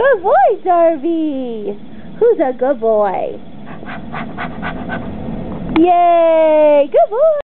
Good boy, Darby. Who's a good boy? Yay! Good boy.